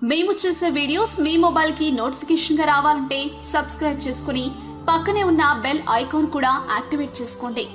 మేము చేసే వీడియోస్ మీ మొబైల్ కి నోటిఫికేషన్ గా రావాలంటే సబ్స్క్రైబ్ చేసుకుని పక్కనే ఉన్న బెల్ ఐకాన్ కూడా యాక్టివేట్ చేసుకోండి.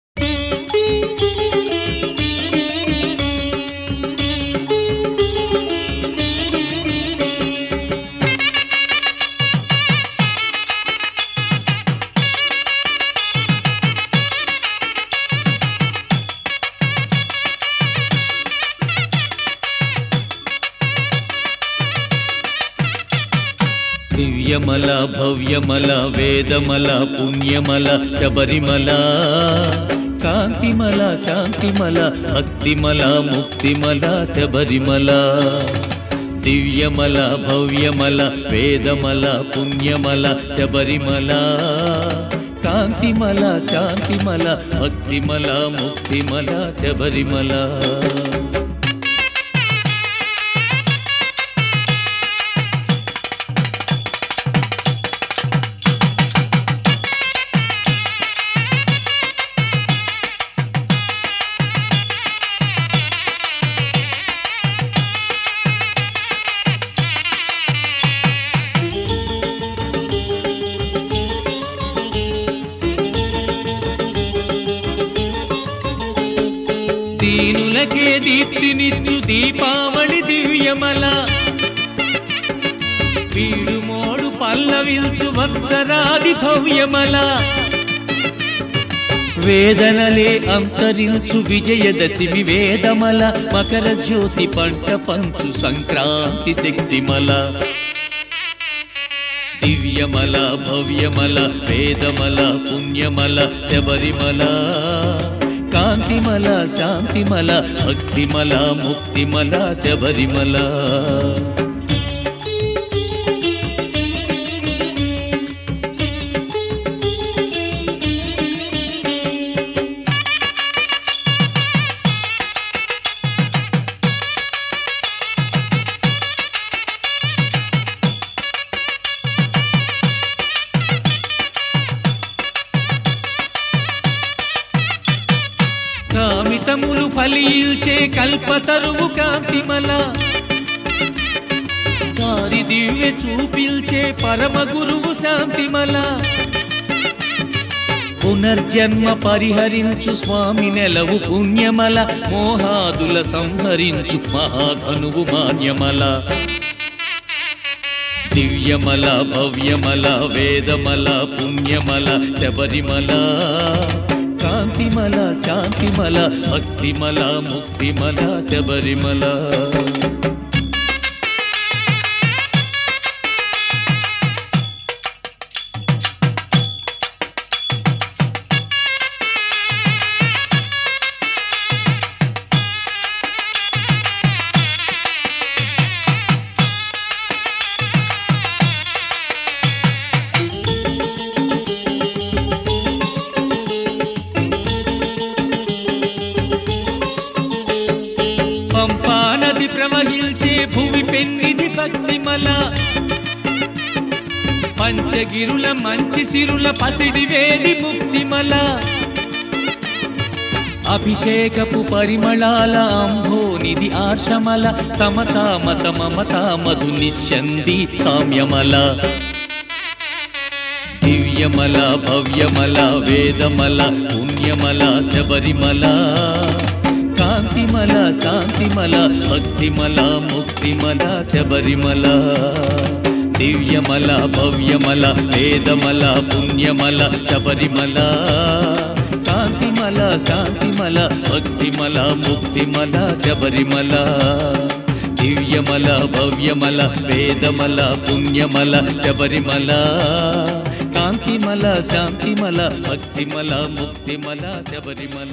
దివ్యమల భవ్యమల వేదమల పుణ్యమల శబరిమల కాంతిమల శాంతిమల భక్తిమల ముక్తిమల శబరిమల దివ్యమల భవ్యమల వేదమల పుణ్యమల శబరిమల కాంతిమల శాంతిమల భక్తిమల ముక్తిమల శబరిమల దీనులకే దీప్తినిచ్చు దీపావళి దివ్యమల వీడుమోడు పల్లవిల్చు వత్సరాది భవ్యమల వేదనలే అంతరించు విజయదశమి వేదమల మకర జ్యోతి పంట పంచు సంక్రాంతి శక్తిమల దివ్యమల భవ్యమల వేదమల పుణ్యమల శబరిమల కాంతిమల శాంతిమల భక్తిమల ముక్తిమల శబరిమల కామితములు ఫలించే కల్పతరువు కాంతిమల వారి దివ్య చూపిల్చే పరమ గురువు శాంతిమల పునర్జన్మ పరిహరించు స్వామి నెలవు పుణ్యమల మోహాదుల సంహరించు మహాధనువు మాన్యమల దివ్యమల భవ్యమల వేదమల పుణ్యమల శబరిమల కాంతిమల శాంతిమల భక్తిమల ముక్తిమల శబరిమల పంపానది ప్రవహించే భూమి పెన్నిది భక్తిమల పంచగిరుల మంచి సిరుల పసిడి వేది ముక్తిమల అభిషేకపు పరిమళాల అంభోనిది ఆర్షమల సమతామత మమతా మధు నిశ్చంది సామ్యమల దివ్యమల భవ్యమల వేదమల పుణ్యమల శబరిమల కాంతిమల శాంతిమల భక్తిమల ముక్తిమల శబరిమల దివ్యమల భవ్యమల వేదమల పుణ్యమల శబరిమల కాంతిమల శాంతిమల భక్తిమల ముక్తిమల శబరిమల దివ్యమల భవ్యమల వేదమల పుణ్యమల శబరిమల కాంతిమల శాంతిమల భక్తిమల ముక్తిమల శబరిమల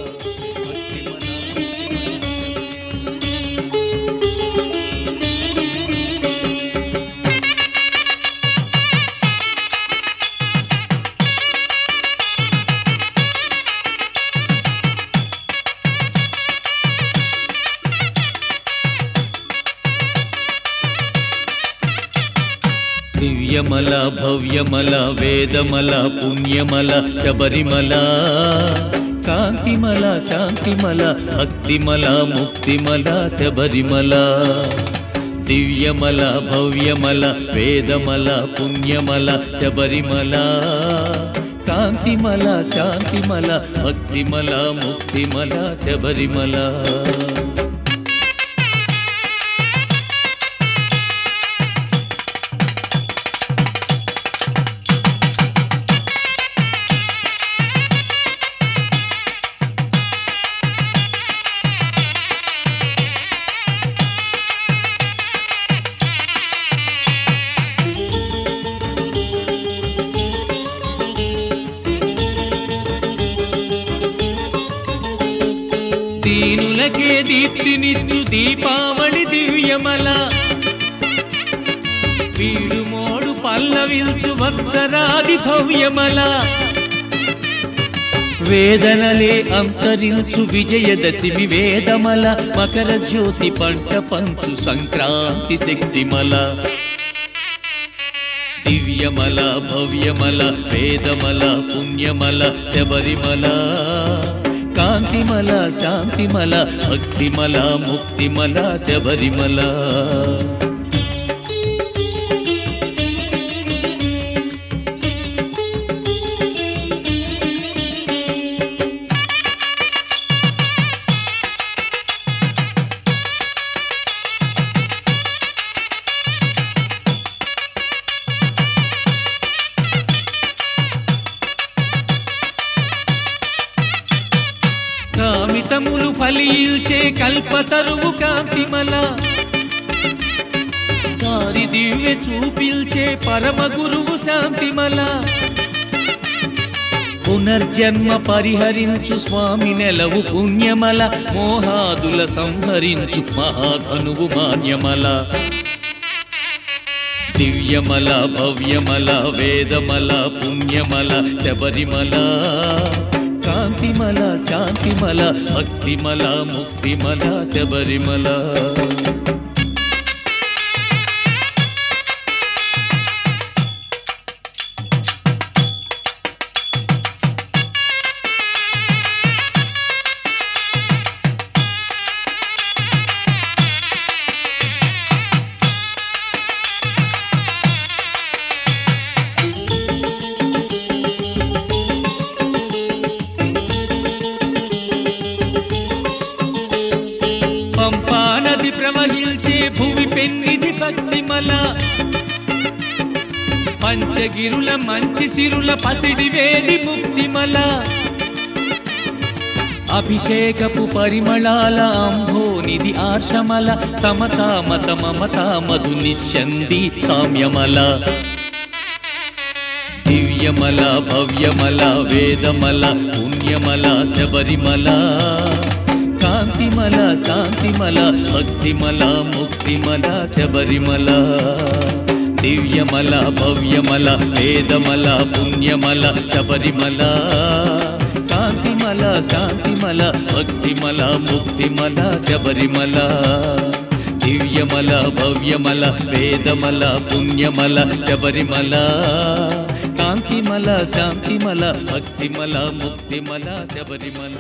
దివ్యమల భవ్యమల వేదమల పుణ్యమల శబరిమల కాంతిమల శాంతిమల భక్తిమల ముక్తిమల శబరిమల దివ్యమల భవ్యమల వేదమల పుణ్యమల శబరిమల కాంతిమల శాంతిమల భక్తిమల ముక్తిమల శబరిమల దీనులకే దీప్తినిచ్చు దీపావళి దివ్యమల వీడు మోడు పల్లవిల్చు వత్సరాది భవ్యమల వేదనలే అంతరించు విజయదశమి వేదమల మకర జ్యోతి పంట పంచు సంక్రాంతి శక్తిమల దివ్యమల భవ్యమల వేదమల పుణ్యమల శబరిమల కాంతిమల శాంతిమల భక్తిమల ముక్తిమల శబరిమల కామితములు ఫలించే కల్పతరువు కాంతిమల కారి దివ్య చూపిల్చే పరమ గురువు శాంతిమల పునర్జన్మ పరిహరించు స్వామి నెలవు పుణ్యమల మోహాదుల సంహరించు మహాధనువు మాన్యమల దివ్యమల భవ్యమల వేదమల పుణ్యమల శబరిమల కాంతిమల శాంతిమల భక్తిమల ముక్తిమల శబరిమల పంపా నది ప్రవహించే భూమి పెన్నిది భక్తిమల పంచగిరుల మంచి సిరుల పసిడి వేది ముక్తిమల అభిషేకపు పరిమళాల అంభోనిది ఆర్షమల సమతా మత మమతా మధు నిశ్చంది సామ్యమల దివ్యమల భవ్యమల వేదమల పుణ్యమల శబరిమల కాంతిమల శాంతిమల భక్తిమల ముక్తిమల శబరిమల దివ్యమల భవ్యమల వేదమల పుణ్యమల శబరిమల కాంతిమల శాంతిమల భక్తిమల ముక్తిమల శబరిమల దివ్యమల భవ్యమల వేదమల పుణ్యమల శబరిమల కాంతిమల శాంతిమల భక్తిమల ముక్తిమల శబరిమల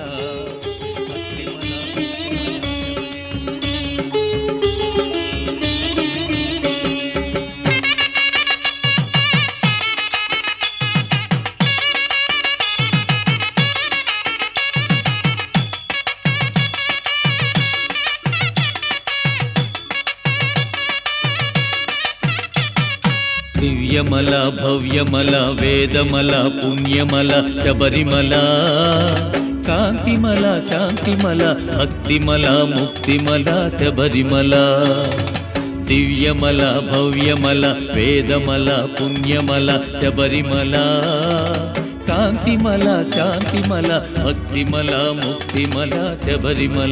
దివ్యమల భవ్యమల వేదమల పుణ్యమల శబరిమల కాంతిమల శాంతిమల భక్తిమల ముక్తిమల శబరిమల దివ్యమల భవ్యమల వేదమల పుణ్యమల శబరిమల కాంతిమల శాంతిమల భక్తిమల ముక్తిమల శబరిమల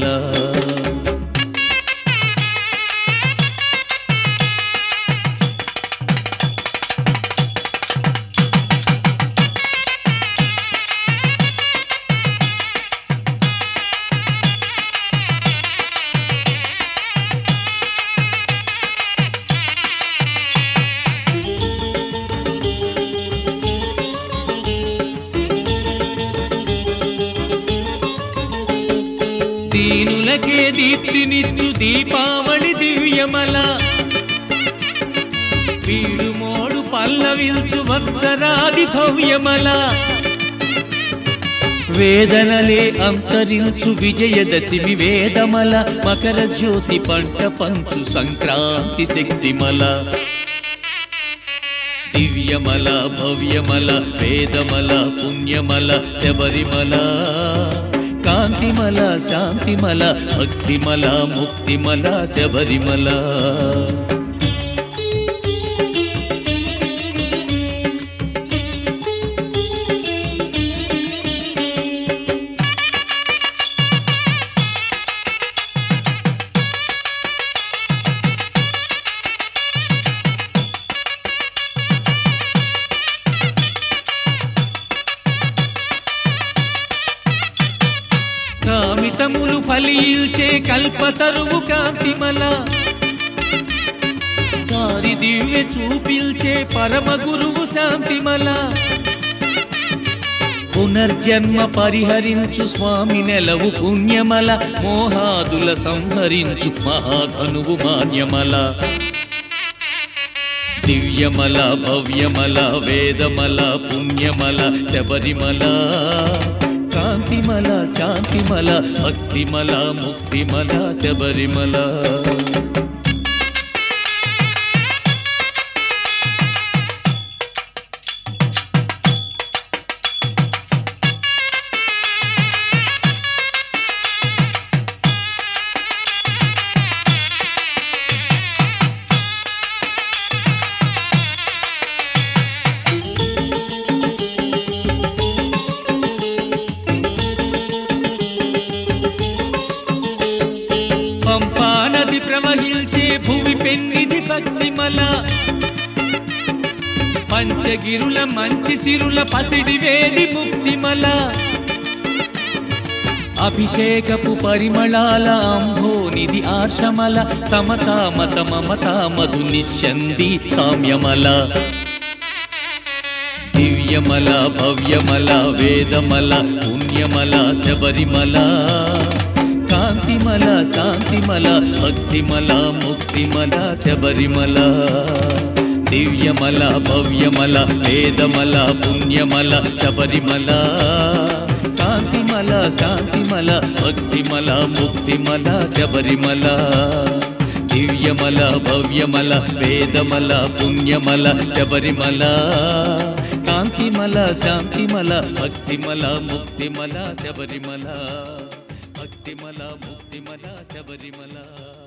దీనులకే దీప్తినిచ్చు దీపావళి దివ్యమల వీడు మోడు పల్లవిల్చు వత్సరాది భవ్యమల వేదనలే అంతరించు విజయదశమి వేదమల మకర జ్యోతి పంట పంచు సంక్రాంతి శక్తిమల దివ్యమల భవ్యమల వేదమల పుణ్యమల శబరిమల కాంతిమల శాంతిమల భక్తిమల ముక్తిమల శబరిమల కామితములు ఫలించే కల్పతరువు కాంతిమల కారి దివ్య చూపిల్చే పరమ గురువు శాంతిమల పునర్జన్మ పరిహరించు స్వామి నెలవు పుణ్యమల మోహాదుల సంహరించు మహాధనువు మాన్యమల దివ్యమల భవ్యమల వేదమల పుణ్యమల శబరిమల కాంతిమల శాంతిమల భక్తిమల ముక్తిమల శబరిమల పంపా నది ప్రవహించే భూమి పెన్నిది భక్తిమల పంచగిరుల మంచి సిరుల పసిడి వేది ముక్తిమల అభిషేకపు పరిమళాల అంభోనిది ఆర్షమల సమతా మత మమతా మధు నిశ్యంది సామ్యమల దివ్యమల భవ్యమల వేదమల పుణ్యమల శబరిమల కాంతిమల శాంతిమల భక్తిమల ముక్తిమల శబరిమల దివ్యమల భవ్యమల వేదమల పుణ్యమల శబరిమల కాంతిమల శాంతిమల భక్తిమల ముక్తిమల శబరిమల దివ్యమల భవ్యమల వేదమల పుణ్యమల శబరిమల కాంతిమల శాంతిమల భక్తిమల ముక్తిమల శబరిమల భక్తిమల ముక్తిమల శబరిమల